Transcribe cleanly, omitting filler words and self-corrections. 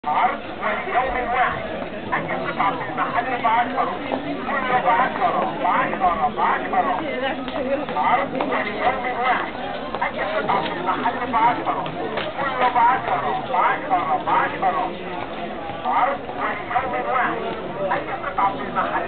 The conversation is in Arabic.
عرض وليوم واحد. أي قطعة في المحل ب10، كله ب10 عرض وليوم واحد. أي قطعة في المحل ب10، كله ب10 عرض وليوم واحد. أي قطعة في المحل